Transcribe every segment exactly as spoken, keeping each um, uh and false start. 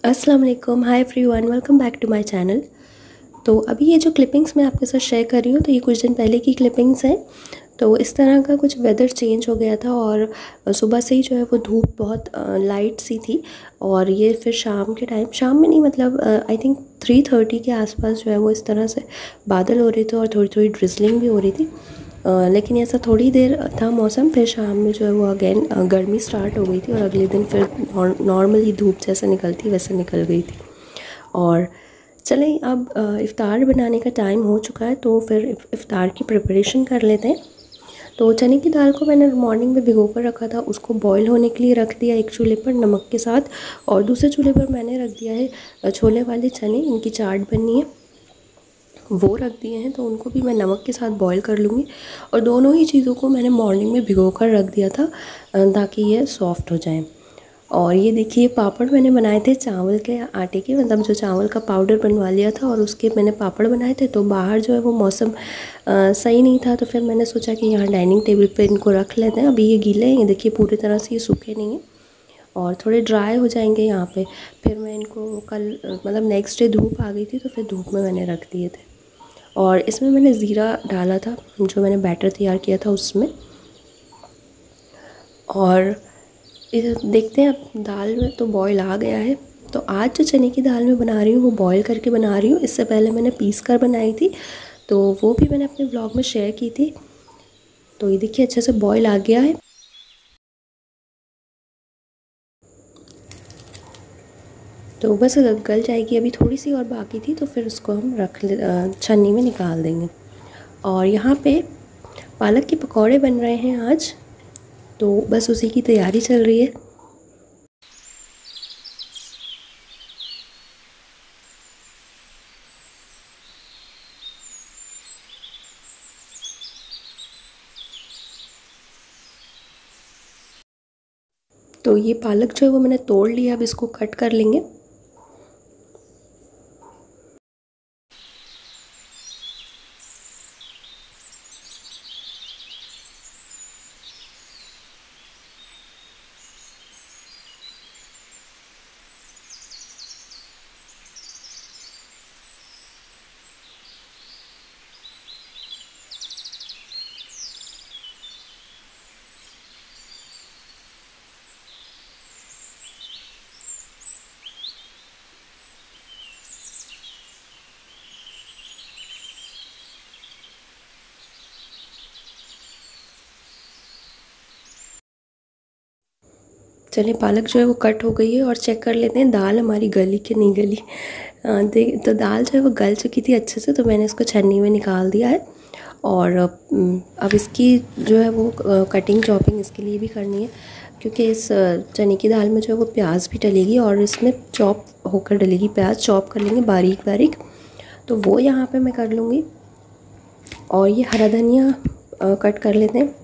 अस्सलाम वालेकुम, hi everyone, welcome back to my channel. तो अभी ये जो क्लिपिंग्स मैं आपके साथ शेयर कर रही हूँ तो ये कुछ दिन पहले की क्लिपिंग्स हैं। तो इस तरह का कुछ वेदर चेंज हो गया था और सुबह से ही जो है वो धूप बहुत लाइट सी थी और ये फिर शाम के टाइम, शाम में नहीं मतलब आई थिंक थ्री थर्टी के आसपास जो है वो इस तरह से बादल हो रहे थे और थोड़ी थोड़ी ड्रिजलिंग भी हो रही थी। Uh, लेकिन ऐसा थोड़ी देर था मौसम, फिर शाम में जो है वो अगेन गर्मी स्टार्ट हो गई थी और अगले दिन फिर नॉर्मली धूप जैसे निकलती वैसे निकल गई थी। और चलें अब इफ़्तार बनाने का टाइम हो चुका है तो फिर इफ़्तार की प्रिपरेशन कर लेते हैं। तो चने की दाल को मैंने मॉर्निंग में भिगो कर रखा था, उसको बॉईल होने के लिए रख दिया एक चूल्हे पर नमक के साथ, और दूसरे चूल्हे पर मैंने रख दिया है छोले वाले चने, इनकी चाट बननी है, वो रख दिए हैं। तो उनको भी मैं नमक के साथ बॉईल कर लूँगी। और दोनों ही चीज़ों को मैंने मॉर्निंग में भिगो कर रख दिया था ताकि ये सॉफ़्ट हो जाए। और ये देखिए पापड़ मैंने बनाए थे चावल के आटे के, मतलब जो चावल का पाउडर बनवा लिया था और उसके मैंने पापड़ बनाए थे। तो बाहर जो है वो मौसम आ, सही नहीं था तो फिर मैंने सोचा कि यहाँ डाइनिंग टेबल पे इनको रख लेते हैं। अभी ये गीले हैं, ये देखिए पूरी तरह से ये सूखे नहीं हैं और थोड़े ड्राई हो जाएंगे यहाँ पे। फिर मैं इनको कल मतलब नेक्स्ट डे धूप आ गई थी तो फिर धूप में मैंने रख दिए थे। और इसमें मैंने ज़ीरा डाला था जो मैंने बैटर तैयार किया था उसमें। और इधर देखते हैं, अब दाल में तो बॉईल आ गया है। तो आज जो चने की दाल मैं बना रही हूँ वो बॉईल करके बना रही हूँ, इससे पहले मैंने पीस कर बनाई थी तो वो भी मैंने अपने ब्लॉग में शेयर की थी। तो ये देखिए अच्छे से बॉईल आ गया है। तो बस गल जाएगी, अभी थोड़ी सी और बाकी थी तो फिर उसको हम रख ले छन्नी में निकाल देंगे। और यहाँ पे पालक के पकौड़े बन रहे हैं आज, तो बस उसी की तैयारी चल रही है। तो ये पालक जो है वो मैंने तोड़ लिया, अब इसको कट कर लेंगे। चलिए पालक जो है वो कट हो गई है और चेक कर लेते हैं दाल हमारी गली कि नहीं गली। देख तो दाल जो है वो गल चुकी थी अच्छे से, तो मैंने इसको छन्नी में निकाल दिया है। और अब इसकी जो है वो कटिंग चॉपिंग इसके लिए भी करनी है क्योंकि इस चने की दाल में जो है वो प्याज भी डलेगी और इसमें चॉप होकर डलेगी, प्याज चॉप कर लेंगे बारीक बारीक, तो वो यहाँ पे मैं कर लूँगी। और ये हरा धनिया कट कर लेते हैं।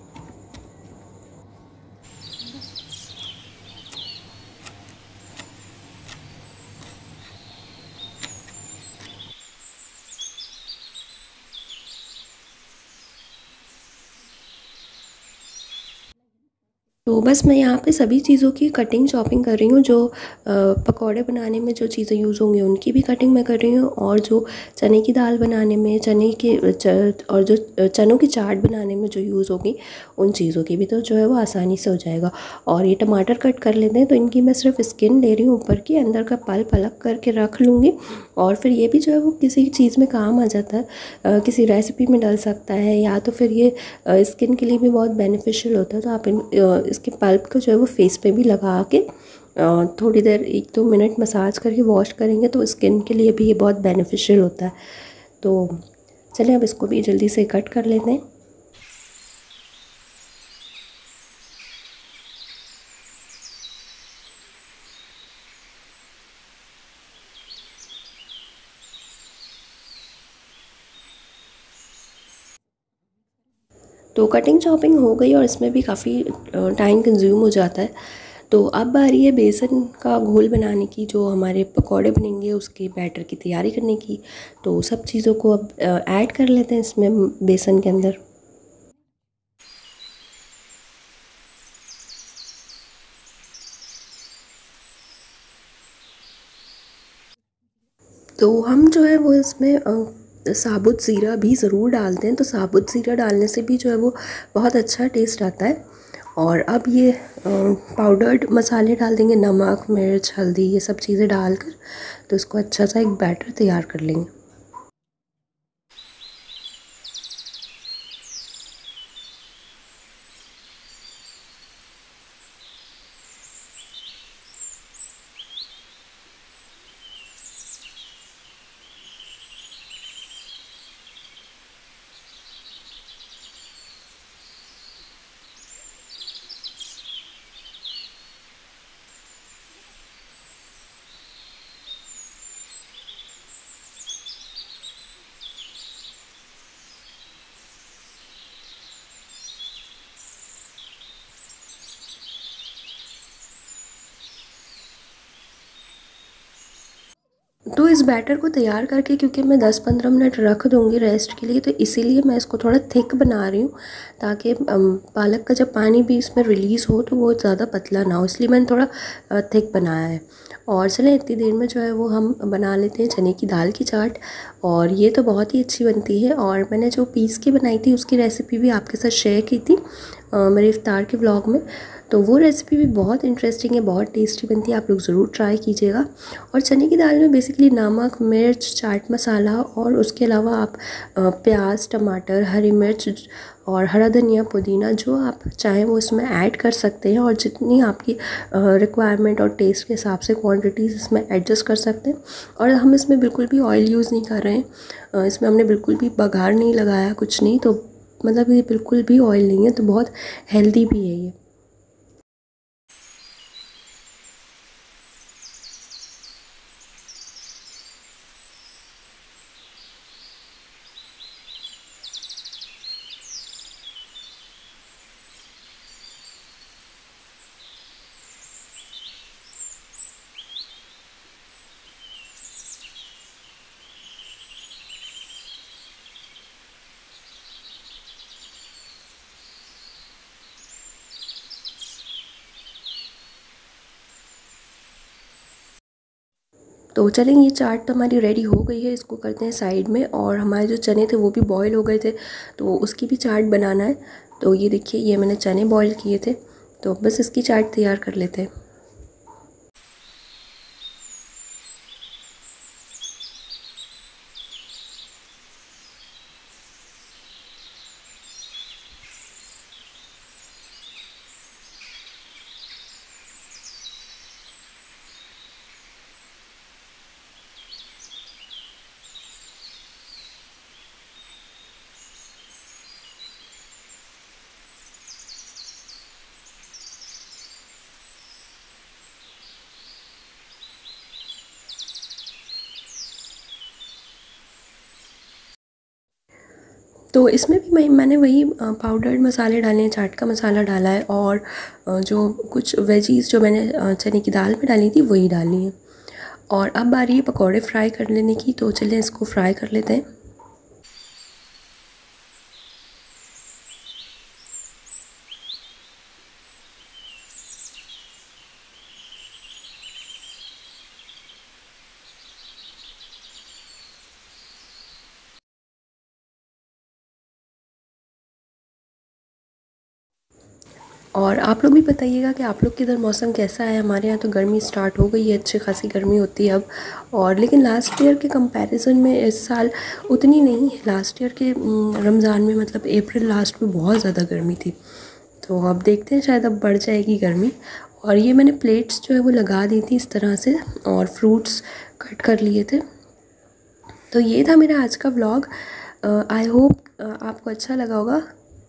तो बस मैं यहाँ पे सभी चीज़ों की कटिंग चॉपिंग कर रही हूँ, जो पकौड़े बनाने में जो चीज़ें यूज़ होंगी उनकी भी कटिंग मैं कर रही हूँ, और जो चने की दाल बनाने में चने के च, और जो चनों की चाट बनाने में जो यूज़ होगी उन चीज़ों की भी, तो जो है वो आसानी से हो जाएगा। और ये टमाटर कट कर लेते हैं, तो इनकी मैं सिर्फ स्किन ले रही हूँ, ऊपर की अंदर का पल्प अलग करके रख लूँगी। और फिर ये भी जो है वो किसी चीज़ में काम आ जाता है, किसी रेसिपी में डल सकता है, या तो फिर ये स्किन के लिए भी बहुत बेनिफिशियल होता है। तो आप इन इसके पल्प को जो है वो फेस पे भी लगा के थोड़ी देर एक दो मिनट मसाज करके वॉश करेंगे तो स्किन के लिए भी ये बहुत बेनिफिशियल होता है। तो चलिए अब इसको भी जल्दी से कट कर लेते हैं। तो कटिंग चॉपिंग हो गई और इसमें भी काफ़ी टाइम कंज्यूम हो जाता है। तो अब बारी है बेसन का घोल बनाने की, जो हमारे पकौड़े बनेंगे उसके बैटर की तैयारी करने की। तो सब चीज़ों को अब ऐड कर लेते हैं इसमें बेसन के अंदर। जो है वो इसमें साबुत ज़ीरा भी ज़रूर डालते हैं, तो साबुत ज़ीरा डालने से भी जो है वो बहुत अच्छा टेस्ट आता है। और अब ये पाउडर्ड मसाले डाल देंगे, नमक, मिर्च, हल्दी, ये सब चीज़ें डालकर, तो इसको अच्छा सा एक बैटर तैयार कर लेंगे। तो इस बैटर को तैयार करके, क्योंकि मैं दस पंद्रह मिनट रख दूँगी रेस्ट के लिए, तो इसीलिए मैं इसको थोड़ा थिक बना रही हूँ, ताकि पालक का जब पानी भी इसमें रिलीज़ हो तो वो ज़्यादा पतला ना हो, इसलिए मैंने थोड़ा थिक बनाया है। और चलें इतनी देर में जो है वो हम बना लेते हैं चने की दाल की चाट। और ये तो बहुत ही अच्छी बनती है, और मैंने जो पीस के बनाई थी उसकी रेसिपी भी आपके साथ शेयर की थी मेरे इफ्तार के व्लॉग में, तो वो रेसिपी भी बहुत इंटरेस्टिंग है, बहुत टेस्टी बनती है, आप लोग ज़रूर ट्राई कीजिएगा। और चने की दाल में बेसिकली नमक, मिर्च, चाट मसाला और उसके अलावा आप प्याज, टमाटर, हरी मिर्च और हरा धनिया, पुदीना जो आप चाहें वो इसमें ऐड कर सकते हैं, और जितनी आपकी रिक्वायरमेंट और टेस्ट के हिसाब से क्वांटिटीज़ इसमें एडजस्ट कर सकते हैं। और हम इसमें बिल्कुल भी ऑयल यूज़ नहीं कर रहे हैं, इसमें हमने बिल्कुल भी बघार नहीं लगाया, कुछ नहीं, तो मतलब ये बिल्कुल भी ऑयल नहीं है, तो बहुत हेल्दी भी है ये। तो चलें, ये चाट तो हमारी रेडी हो गई है, इसको करते हैं साइड में। और हमारे जो चने थे वो भी बॉईल हो गए थे, तो उसकी भी चाट बनाना है। तो ये देखिए, ये मैंने चने बॉईल किए थे, तो बस इसकी चाट तैयार कर लेते हैं। तो इसमें भी मैं मैंने वही पाउडर्ड मसाले डाले हैं, चाट का मसाला डाला है, और जो कुछ वेजीज़ जो मैंने चने की दाल में डाली थी वही डाली है। और अब बारी है पकौड़े फ्राई कर लेने की, तो चलिए इसको फ्राई कर लेते हैं। और आप लोग भी बताइएगा कि आप लोग के इधर मौसम कैसा है। हमारे यहाँ तो गर्मी स्टार्ट हो गई है, अच्छी खासी गर्मी होती है अब। और लेकिन लास्ट ईयर के कंपैरिजन में इस साल उतनी नहीं है। लास्ट ईयर के रमज़ान में, मतलब अप्रैल लास्ट में बहुत ज़्यादा गर्मी थी, तो अब देखते हैं शायद अब बढ़ जाएगी गर्मी। और ये मैंने प्लेट्स जो है वो लगा दी थी इस तरह से, और फ्रूट्स कट कर लिए थे। तो ये था मेरा आज का व्लॉग। आई होप आपको अच्छा लगा होगा।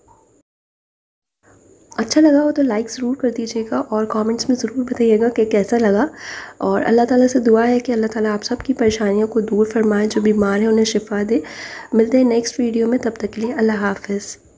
अच्छा लगा हो तो लाइक ज़रूर कर दीजिएगा, और कमेंट्स में ज़रूर बताइएगा कि कैसा लगा। और अल्लाह ताला से दुआ है कि अल्लाह ताला आप सबकी परेशानियों को दूर फरमाए, जो बीमार हैं उन्हें शिफा दे। मिलते हैं नेक्स्ट वीडियो में, तब तक के लिए अल्लाह हाफ़िज़।